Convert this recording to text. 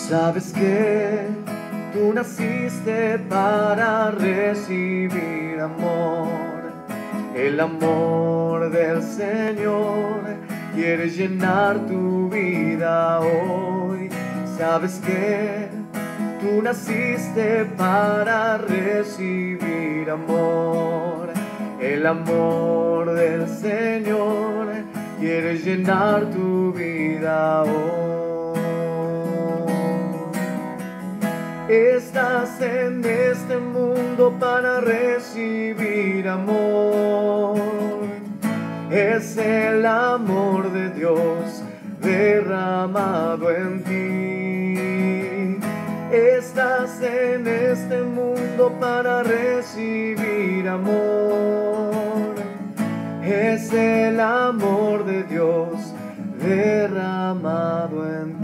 Sabes que tú naciste para recibir amor. El amor del Señor quiere llenar tu vida hoy. Sabes que tú naciste para recibir amor. El amor del Señor quiere llenar tu vida hoy. Estás en este mundo para recibir amor. Es el amor de Dios derramado en ti. Estás en este mundo para recibir amor. Es el amor de Dios derramado en ti.